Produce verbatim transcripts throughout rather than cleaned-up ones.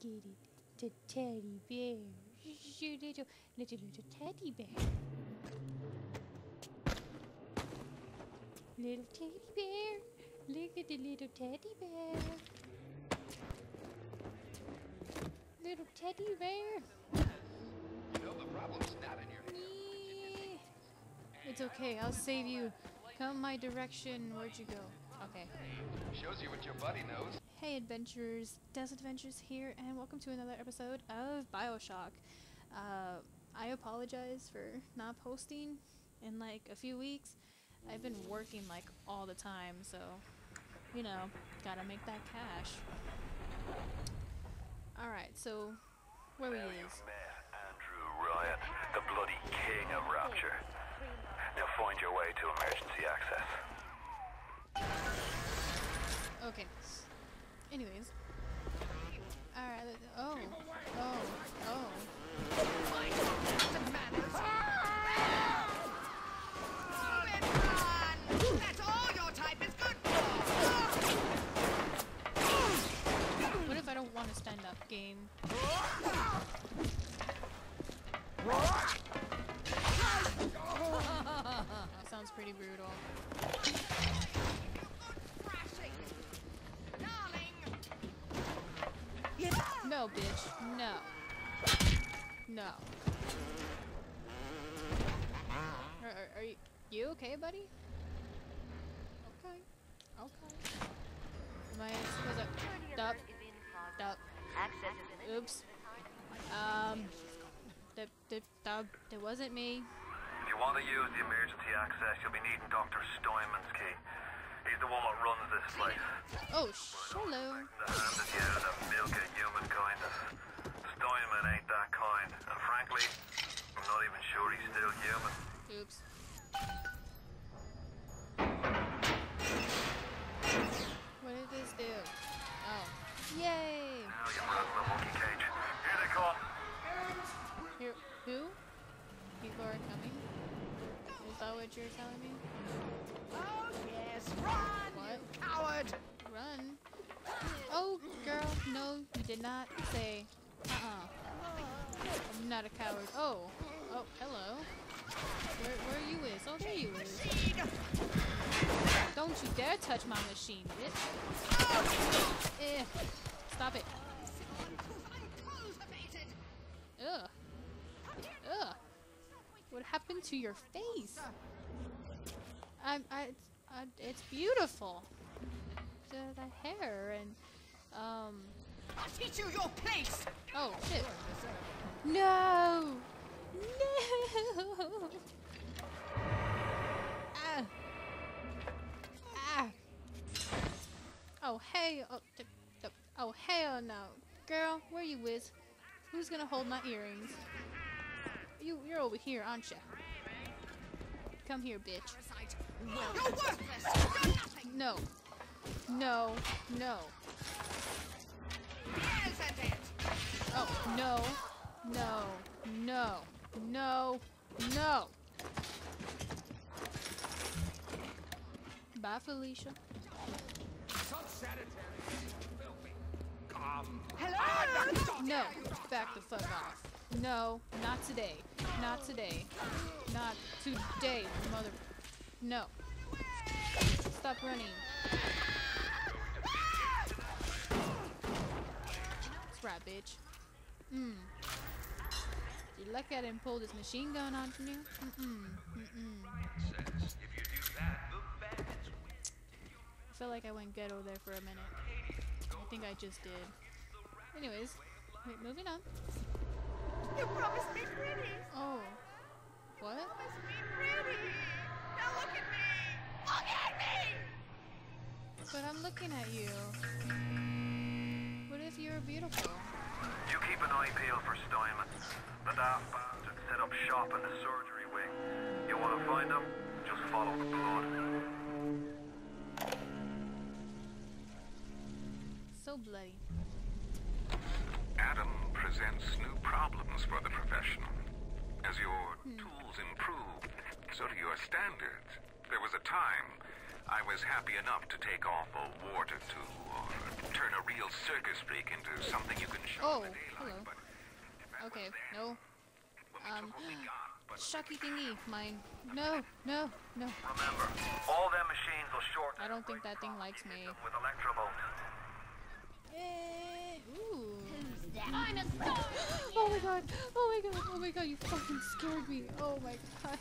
at it. The teddy bear. Shoo, little, little, little teddy bear. Little teddy bear. Look at the little teddy bear. Little teddy bear. You know the problem's not in your head. Yeah. It's okay, I'll save you. Come my direction. Where'd you go? Okay. Shows you what your buddy knows. Hey adventurers, DesAdventures here, and welcome to another episode of Bioshock. Uh, I apologize for not posting in like a few weeks. I've been working like all the time, so, you know, gotta make that cash. Alright, so, where we Now is? you've met Andrew Ryan, the bloody king of Rapture. Now find your way to emergency access. Okay. Anyways. Alright, let- oh. Oh. Oh. That's all your type is good for! What if I don't want to stand up, game? That sounds pretty brutal. No, bitch. No. No. Are, are, are you, you okay, buddy? Okay. Okay. Am I supposed to... Dup. Dup. Oops. Um... That, that, that, that wasn't me. If you want to use the emergency access, you'll be needing Doctor Steinman's key. He's the one that runs this place. Oh, hello. The hand that you out of milk of human kindness. Steinman ain't that kind, and frankly, I'm not even sure he's still human. Oops. What did this do? Oh. Yay! Now you're in the monkey cage. Here they come. Here, who? People are coming? Is that what you're telling me? Oh yes, run, What? you coward! Run? Oh, girl, no, you did not say. Uh-uh. I'm not a coward. Oh. Oh, hello. Where, where are you is? Oh, there you is. Don't you dare touch my machine, bitch. Eh. Stop it. Ugh. Ugh. What happened to your face? I'm, I, it's, I, it's beautiful. The, the hair and, um... I'll teach you your place! Oh, shit. No! No! Ah! Ah! Oh, hey! Oh, the, the, oh, hell no. Girl, where you with? Who's gonna hold my earrings? You, you're over here, aren't you? Come here, bitch. You're worthless! You're nothing! No. No. No. Isn't it? Oh, no. No. No. No. No. Bye, Felicia. Hello? No. Back the fuck off. No. Not today. Not today. Not today, mother... No. Stop running. That's right, bitch. Mmm. You lucky I didn't pull this machine gun on from you? Mm-mm. Mm-mm. I feel like I went ghetto there for a minute. I think I just did. Anyways, wait, moving on. You promised me pretty! Oh. What? Promised me pretty! Now look at me! Look at me! But I'm looking at you. What if you're beautiful? You keep an eye peeled for Steinman. The daft bastard set up shop in the surgery wing. You want to find him? Just follow the blood. So bloody. Adam presents new problems for the professional. As your hmm. tools improve, so do your standards. There was a time I was happy enough to take off a wart or two, or turn a real circus freak into something you can show Oh, in the daylight, hello. but if that Okay, was then, no. well, we Um, took what we got, but Shocky thingy, mine. No, no, no. Remember, all them machines will short. I don't think that thing likes me. With electrobolts. Eh, ooh. I'm a star! Oh my god, oh my god, oh my god, you fucking scared me. Oh my god.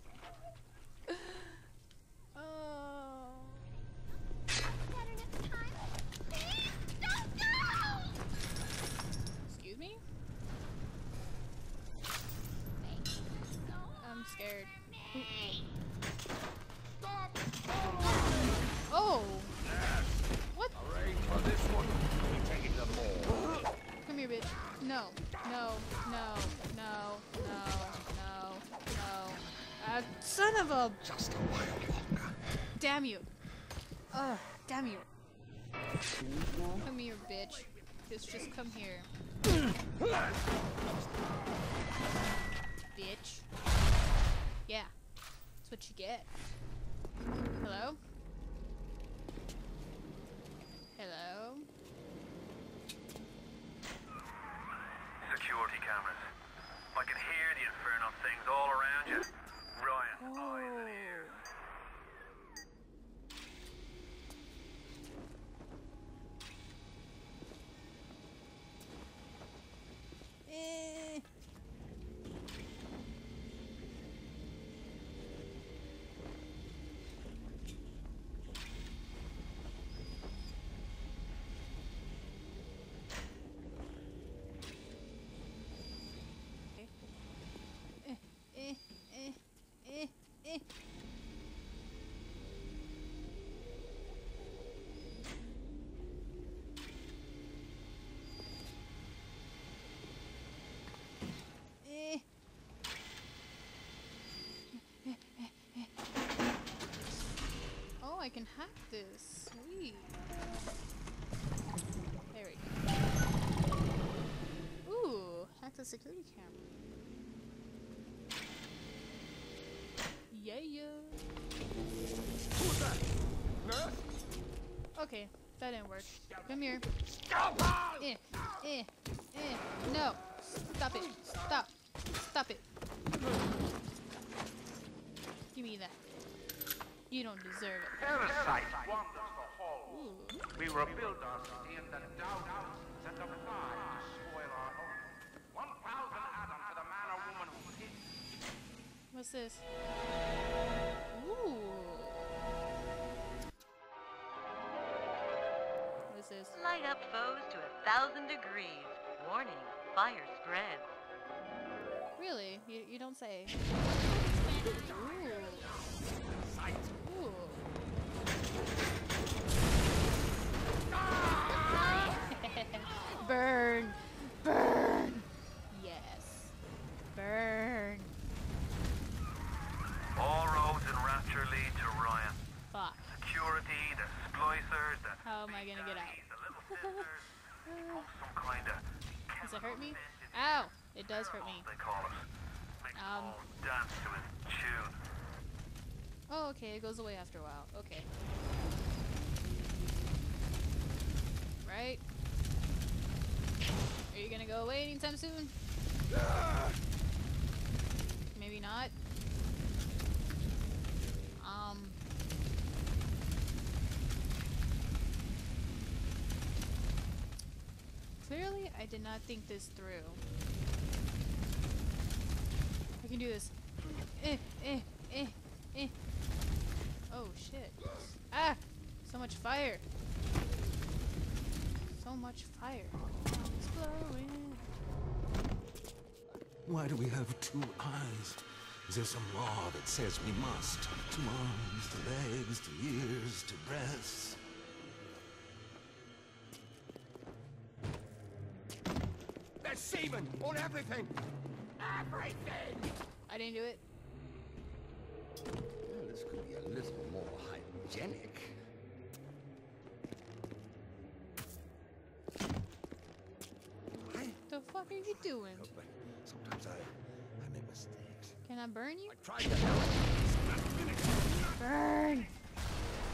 Oh. Better next time. Please, don't go! Excuse me? Make it so I'm scared. hard for me. Oh! What? For this one, we take it to more. Come here, bitch. No, no, no, no, no, no, no. Uh, son of a... Just a while longer. Damn you. Ugh, damn you. Come here, bitch. Just, just come here. Bitch. Yeah. That's what you get. Hello? Hello? Security cameras. I can hear the infernal things all around you. Ryan, eyes and ears. Eh. Eh, eh, eh, eh, eh. Eh. Oh, I can hack this. Sweet. There we go. Ooh, hack the security camera. Yeah, yeah. Who's that? Nurse? Okay, that didn't work. Come here. Scalpel! Eh, eh, eh. No. Stop it. Stop. Stop it. Give me that. You don't deserve it. Parasite wanders the hall. Ooh. We rebuild our city and the doubts set a fly to spoil our home. One thousand atoms to the man or woman who hit. What's this? Ooh. What's this? Light up foes to a thousand degrees. Warning, fire spreads. Really? You, you don't say. Ooh. Ooh. Burn! Burn! Yes. Burn. All roads in Rapture lead to Ryan. Fuck. Security, the splicers, the How am I gonna get out? daddies, the little sisters. Oh, some kind of Does it hurt me? Ow! It does hurt me. they call it. Makes Um. all dance to his tune. Oh, okay. It goes away after a while. Okay. Right? Are you gonna go away anytime soon? Maybe not. Um. Clearly, I did not think this through. I can do this. Eh, eh, eh, eh. Oh shit. Ah! So much fire. So much fire. It's glowing. Why do we have two eyes? Is there some law that says we must? Two arms, to legs, to ears, to breasts. They're semen on everything! Everything! I didn't do it. Well, this could be a little more hygienic. I The fuck are you doing? know, but sometimes I, I make mistakes. Can I burn you? I tried to help. Burn!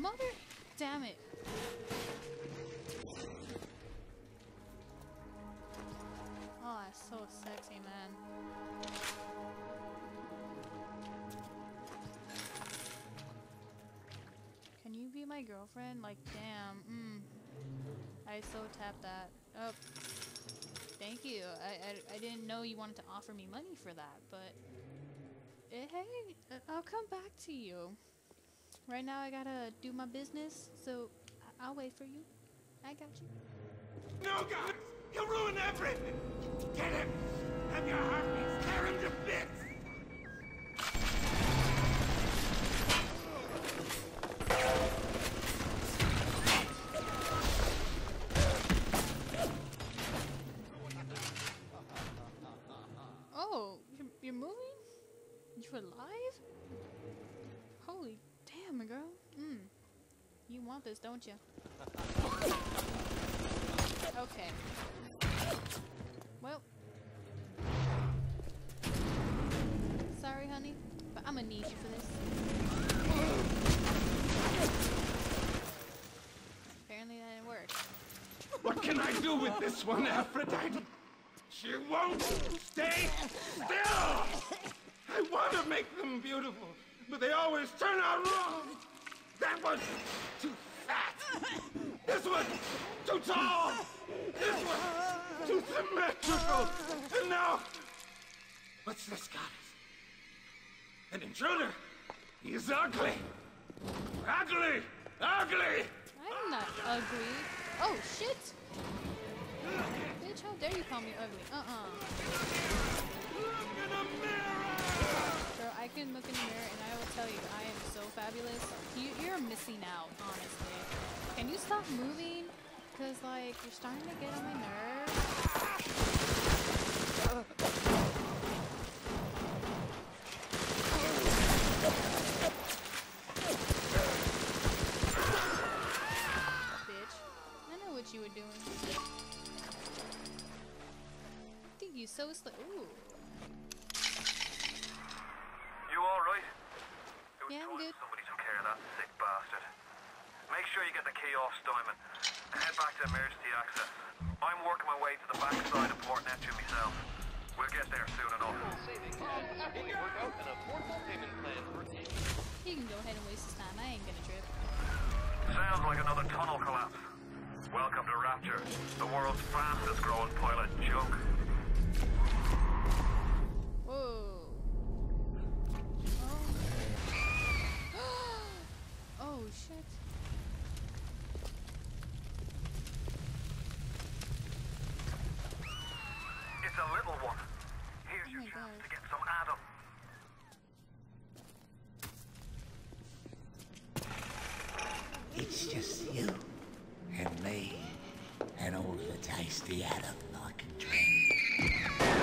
Mother, damn it. Oh, that's so sexy, man. Can you be my girlfriend? Like, damn. Mm. I so tapped that. Oh. Thank you. I, I, I didn't know you wanted to offer me money for that, but... Eh, hey, I'll come back to you. Right now I gotta do my business, so I I'll wait for you. I got you. No, guys! He'll ruin everything! Get him! Have your heartbeats tear him to bits! Oh, you're, you're moving? You alive? Holy damn, girl. Mm. You want this, don't you? Okay. Well. Sorry, honey, but I'm gonna need you for this. Apparently that didn't work. What can I do with this one, Aphrodite? She won't stay still! I want to make them beautiful, but they always turn out wrong! That was too fat! This one too tall! This one too symmetrical! And now, what's this, goddess? An intruder! He's ugly! Ugly! Ugly! I'm not ugly. Oh, shit! Bitch, how dare you call me ugly? Uh-uh. Look in a mirror! Girl, I can look in the mirror and I will tell you, I am so fabulous. You, you're missing out, honestly. Can you stop moving? Because, like, you're starting to get on my nerves. Bitch, I know what you were doing. I think you so slick. Ooh. You alright? It was Yeah, I'm time good. somebody took care of that sick bastard. Make sure you get the key off Steinman. Head back to emergency access. I'm working my way to the backside of Port Neptune myself. We'll get there soon enough. He can go ahead and waste his time. I ain't gonna trip. Sounds like another tunnel collapse. Welcome to Rapture, the world's fastest growing pilot joke. Whoa. Oh. Oh, shit. It's a little one. Here's Oh your my chance God. to get some Adam. It's just you and me and all the tasty Adam I can drink.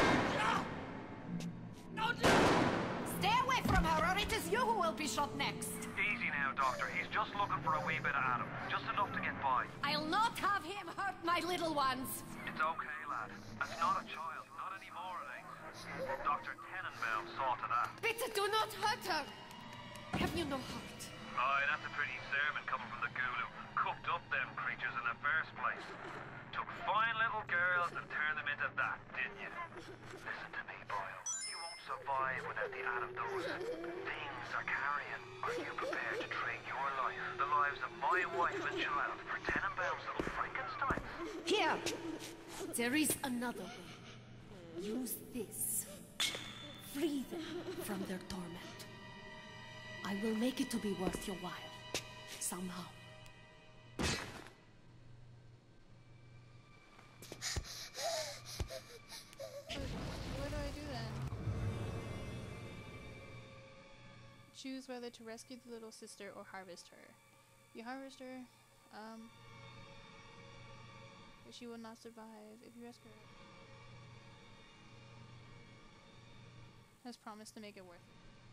Stay away from her, or it is you who will be shot next. Easy now, Doctor. He's just looking for a wee bit of Adam. Just enough to get by. I'll not have him hurt my little ones. It's okay, lad. It's not a child. Not anymore, it ain't. Doctor Tenenbaum saw to that. Peter, do not hurt her. Have you no heart? Aye, that's a pretty sermon coming from the ghoul who cooked up them creatures in the first place. Took fine little girls and turned them into that, didn't you? Listen to me, Boyle. You won't survive without the Adam those things are carrying. Are you prepared to trade your life, the lives of my wife and child, for Tenenbaum's little Frankenstein? Here. There is another way. Use this. Free them from their torment. I will make it to be worth your while. Somehow. What, what do I do then? Choose whether to rescue the little sister or harvest her. You harvest her, um, but she will not survive if you rescue her. Has promised to make it worth it.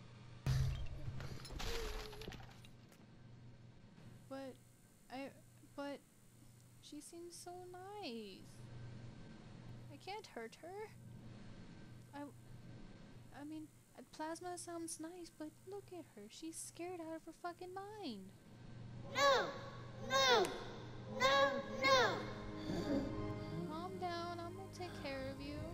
But I, but she seems so nice. I can't hurt her. I, I mean, uh, Plasma sounds nice, but look at her. She's scared out of her fucking mind. No! No! No! No! Calm down, I'm gonna take care of you.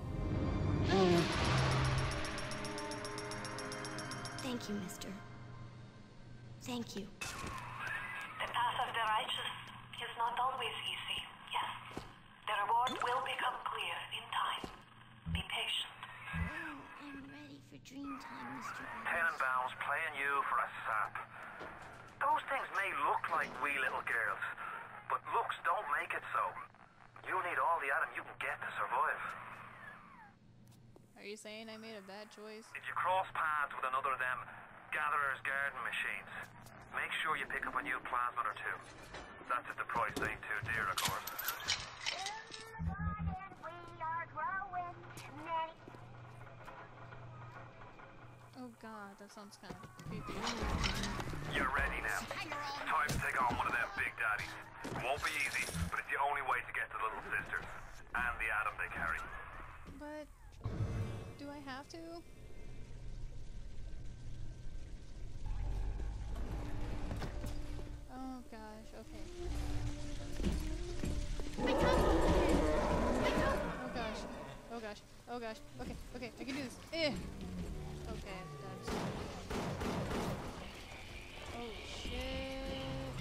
Thank you, mister. Thank you. The path of the righteous is not always easy, yes. The reward will become clear in time. Be patient. Oh, I'm ready for dream time, Mister Tenenbaums playing you for a sap. Those things may look like wee little girls, but looks don't make it so. You need all the Adam you can get to survive. Are you saying I made a bad choice? If you cross paths with another of them gatherer's garden machines, make sure you pick up a new plasmid or two. That's if the price ain't too dear, of course. Oh god, that sounds kind of creepy. You're ready now. It's time to take on one of them big daddies. It won't be easy, but it's the only way to get to Little Sisters and the Adam they carry. But do I have to? Oh gosh, okay. Oh gosh. Oh gosh. Oh gosh. Okay, okay, I can do this. Eh. Okay, that's... Oh shit.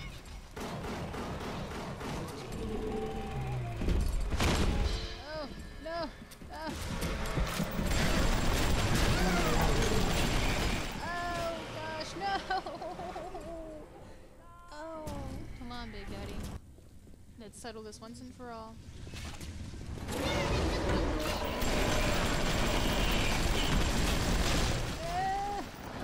Oh, no! Ah. Oh gosh, no! Oh, come on, Big Daddy. Let's settle this once and for all. Ah.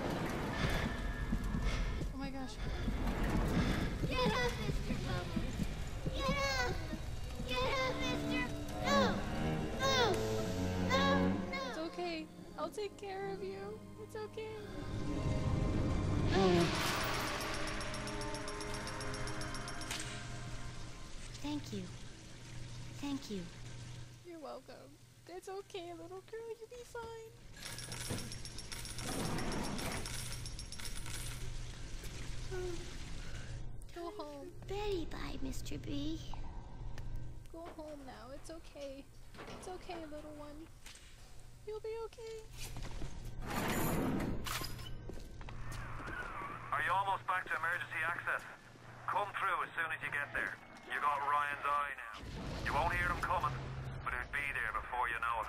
Oh my gosh. Get up, Mister Bubbles! Get up! Get up, Mister! No! No! No! No! It's okay. I'll take care of you. It's okay. Thank you. Thank you. You're welcome. It's okay, little girl. You'll be fine. Go home. Betty, bye, Mister B. Go home now. It's okay. It's okay, little one. You'll be okay. Are you almost back to emergency access? Come through as soon as you get there. You got Ryan's eye now. You won't hear him coming, but he'll be there before you know it.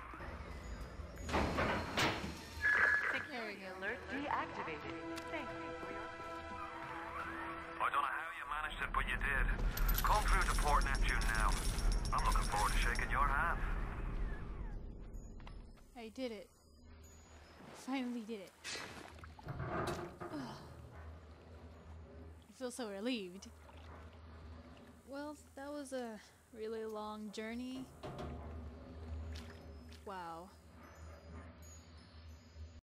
Security alert deactivated. Thank you for your... I don't know how you managed it, but you did. Come through to Port Neptune now. I'm looking forward to shaking your hand. I did it. Finally did it. Ugh. I feel so relieved. Well, that was a really long journey. Wow.